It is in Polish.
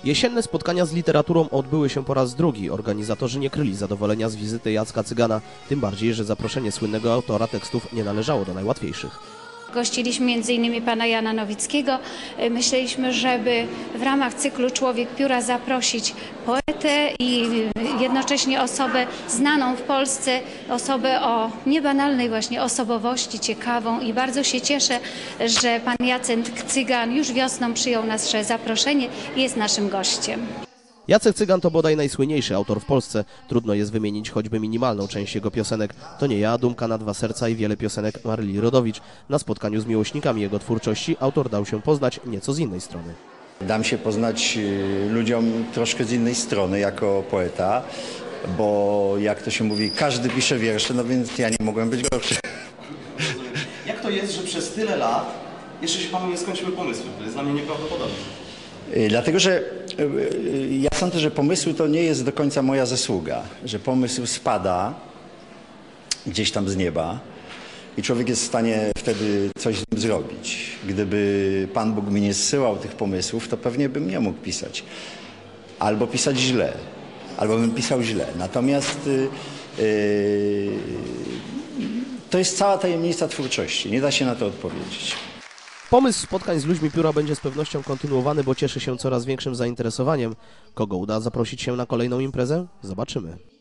Jesienne spotkania z literaturą odbyły się po raz drugi. Organizatorzy nie kryli zadowolenia z wizyty Jacka Cygana, tym bardziej, że zaproszenie słynnego autora tekstów nie należało do najłatwiejszych. Gościliśmy m.in. pana Jana Nowickiego. Myśleliśmy, żeby w ramach cyklu Człowiek Pióra zaprosić poetę i jednocześnie osobę znaną w Polsce, osobę o niebanalnej właśnie osobowości, ciekawą, i bardzo się cieszę, że pan Jacek Cygan już wiosną przyjął nasze zaproszenie i jest naszym gościem. Jacek Cygan to bodaj najsłynniejszy autor w Polsce. Trudno jest wymienić choćby minimalną część jego piosenek. To nie ja, Dumka na dwa serca i wiele piosenek Maryli Rodowicz. Na spotkaniu z miłośnikami jego twórczości autor dał się poznać nieco z innej strony. Dam się poznać ludziom troszkę z innej strony jako poeta, bo jak to się mówi, każdy pisze wiersze, no więc ja nie mogłem być gorszy. Jak to jest, że przez tyle lat jeszcze się panu nie skończyły pomysły? To jest dla mnie nieprawdopodobne. Dlatego, że ja sądzę, że pomysły to nie jest do końca moja zasługa, że pomysł spada gdzieś tam z nieba i człowiek jest w stanie wtedy coś z nim zrobić. Gdyby Pan Bóg mi nie zsyłał tych pomysłów, to pewnie bym nie mógł pisać. Albo pisać źle, albo bym pisał źle. Natomiast to jest cała tajemnica twórczości, nie da się na to odpowiedzieć. Pomysł spotkań z ludźmi pióra będzie z pewnością kontynuowany, bo cieszy się coraz większym zainteresowaniem. Kogo uda zaprosić się na kolejną imprezę? Zobaczymy.